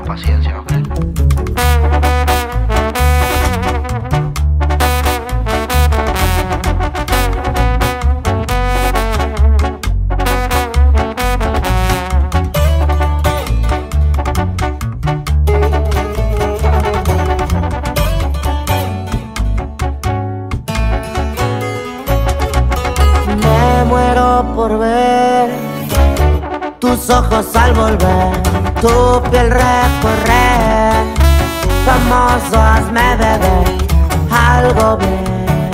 paciencia, ¿ok? Por ver tus ojos al volver, tu piel recorrer, famoso, hazme beber algo bien,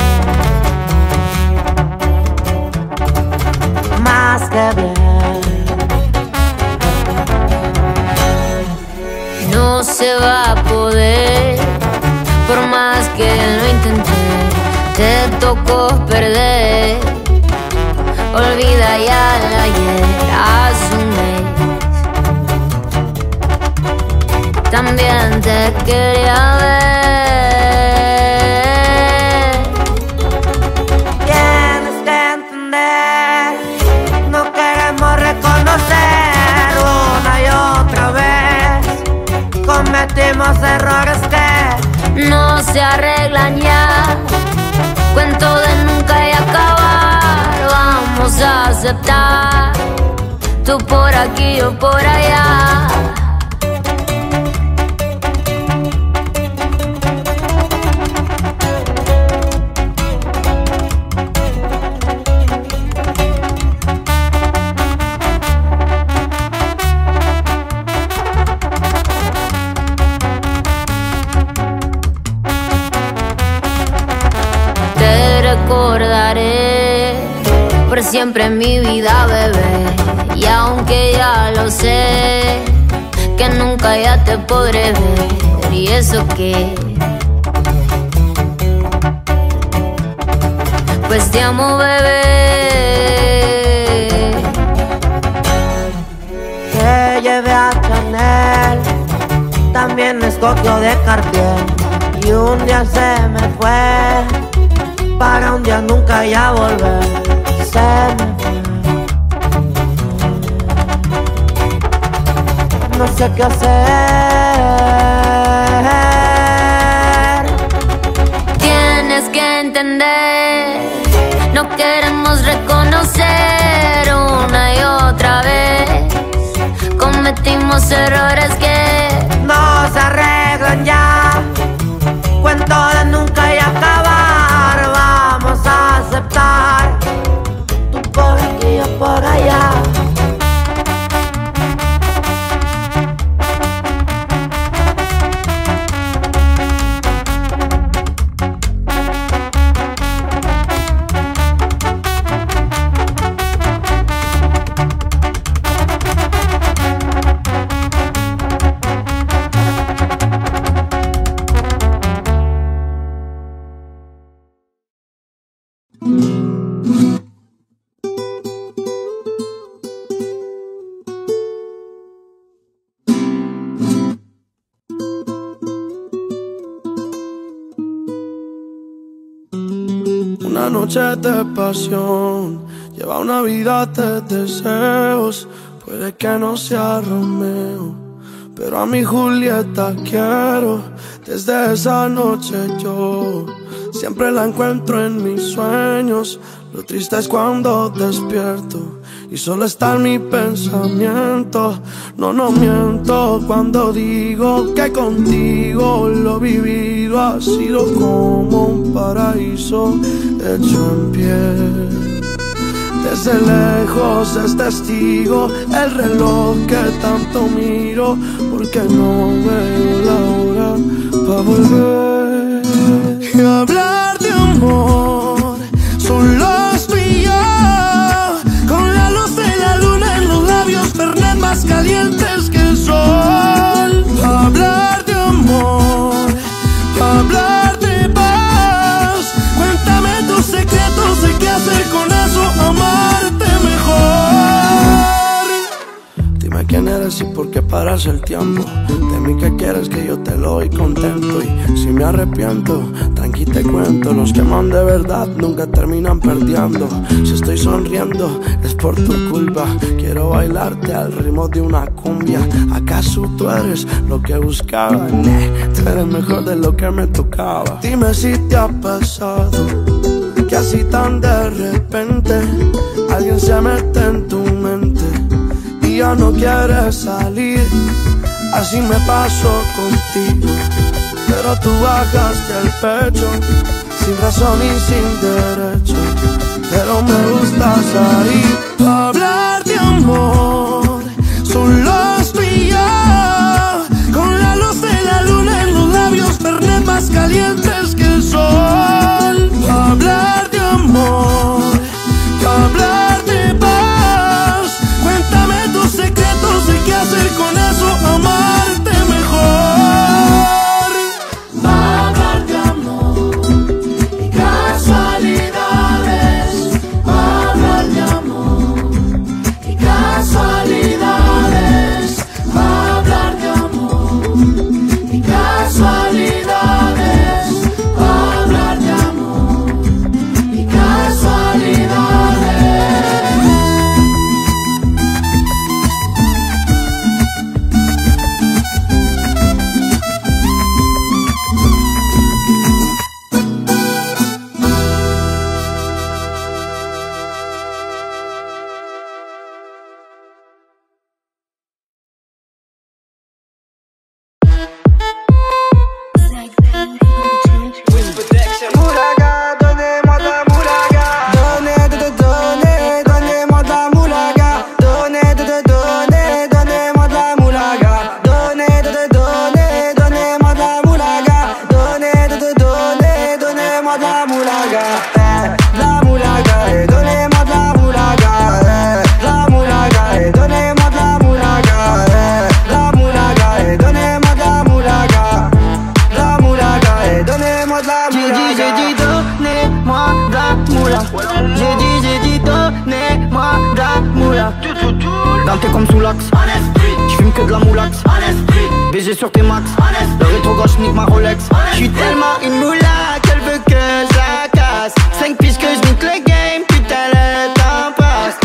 más que bien. No se va a poder, por más que lo intenté, te tocó perder. Olvida ya el ayer, hace un mes también te quería ver. Tienes que entender, no queremos reconocer una y otra vez. Cometimos errores que no se arreglan ya, cuento de nunca y acabar. Vamos a aceptar, tú por aquí, yo por allá. Te recordaré por siempre en mi vida, bebé. Y aunque ya lo sé, que nunca ya te podré ver. Y eso que, pues te amo, bebé. Te llevé a Chanel, también escogió de Cartier. Y un día se me fue, para un día nunca ya volver. Se me fue. No sé qué hacer. Tienes que entender, no queremos reconocer una y otra vez. Cometimos errores que no se arreglan ya, cuento de nunca y acabar. Vamos a aceptar, tú por aquí, yo por allá. Una noche de pasión lleva una vida de deseos. Puede que no sea Romeo, pero a mi Julieta quiero. Desde esa noche yo siempre la encuentro en mis sueños. Lo triste es cuando despierto y solo está en mi pensamiento. No miento cuando digo que contigo lo vivido ha sido como un paraíso hecho en pie. Desde lejos es testigo el reloj que tanto miro, porque no veo la hora para volver y hablar de amor. Solo tú y yo, con la luz de la luna en los labios, Fernet más calientes que el sol. Hablar de amor, hablar de paz. Cuéntame tus secretos de qué hacer con eso, amarte mejor. Dime quién eres y por qué pararse el tiempo. De mí que quieres que yo te lo doy contento. Y si me arrepiento, tranqui te cuento. Los que aman de verdad nunca terminan perdiendo. Si estoy sonriendo es por tu culpa. Quiero bailarte al ritmo de una cumbia. ¿Acaso tú eres lo que buscaba? Tú eres mejor de lo que me tocaba. Dime si te ha pasado que así tan de repente alguien se mete en tu mente y ya no quieres salir. Así me pasó contigo, pero tú bajaste el pecho sin razón y sin derecho. Pero me gustas ahí. Pa' hablar de amor solo estoy yo, con la luz de la luna en los labios, Fernet más calientes que el sol. Pa' hablar de amor, pa' hablar de paz, cuéntame tus secretos de qué hacer con eso, amarte mejor. Pa' hablar de amor y casualidades, pa' hablar de amor y casualidades, pa' hablar de amor y casualidades, pa' hablar de amor y casualidades. Moulaga, donnez-moi de la moulaga. Donnez-moi de la moulaga. Donnez-moi de la moulaga. Donnez-moi de la moulaga. Donnez-moi de la moulaga. La moulaga, donnez-moi de la moulaga. La moulaga, donnez-moi de la moulaga. La moulaga, donnez-moi de la moulaga. La moulaga, donnez-moi de la moulaga. J'ai dit donnez-moi de la moula. J'ai dit donnez-moi de la moula. Dans tes comme sous l'axe, j'fume que de la moulax. BG sur tes max, le rétro gauche nique ma Rolex. J'suis tellement une moula qu'elle veut que je la casse. 5 pistes que je nique le game, putain le temps passe.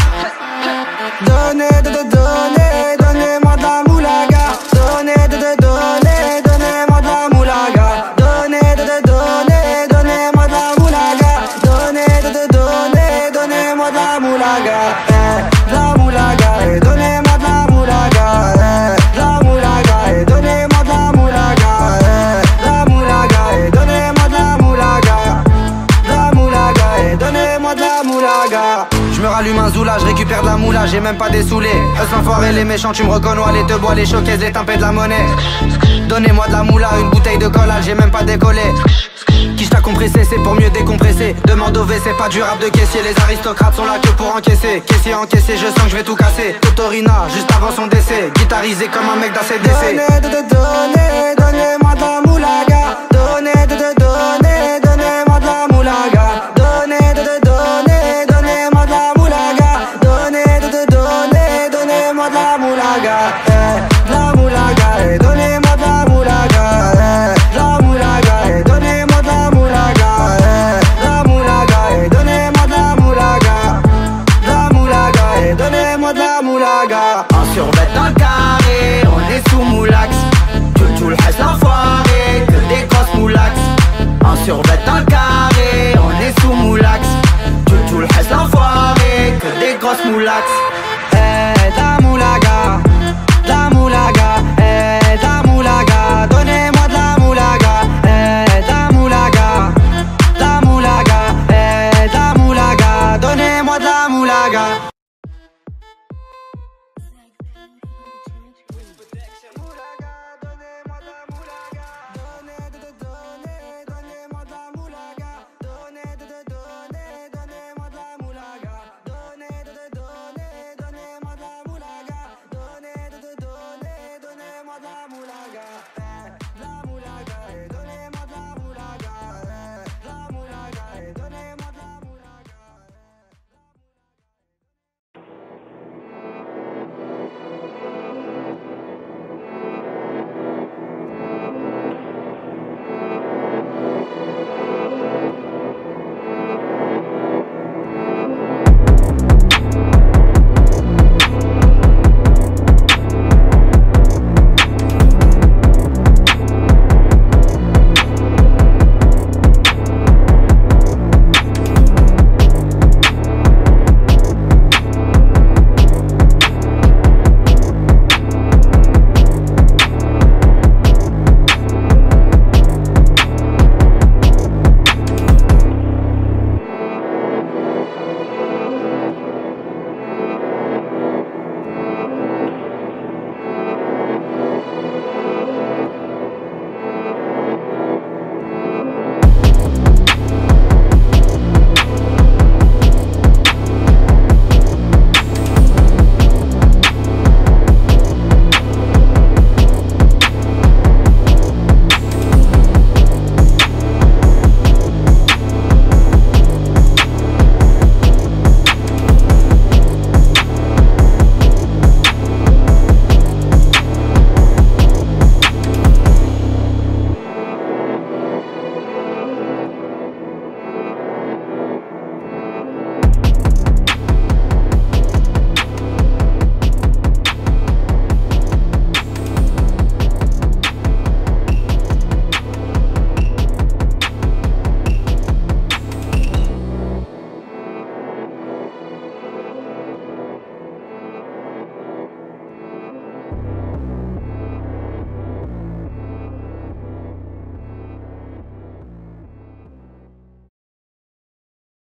Donnez-moi de la moulaga. Donnez-moi de la moulaga. Donnez-moi de la moulaga. Donnez-moi de la moulaga. La moulaga, donnez-moi de la moulaga. La moulaga, donnez-moi de la moulaga. La moulaga, donnez-moi de la moulaga. La moulaga, donnez-moi de la moulaga. Je me rallume un zoula, je récupère de la moula, j'ai même pas dessoulé. Eux l'enfoiré, les méchants, tu me reconnais, les te bois, les choquaises, les tempêtes de la monnaie. Donnez-moi de la moula, une bouteille de collage, j'ai même pas décollé. Quiche t'a compressé, c'est pour mieux décompresser. Demande au WC, pas du rap de caissier. Les aristocrates sont là que pour encaisser. Caissier encaissé, je sens que je vais tout casser. Totorina, juste avant son décès. Guitarisé comme un mec d'ACDC. Donnez-moi de la moulaga.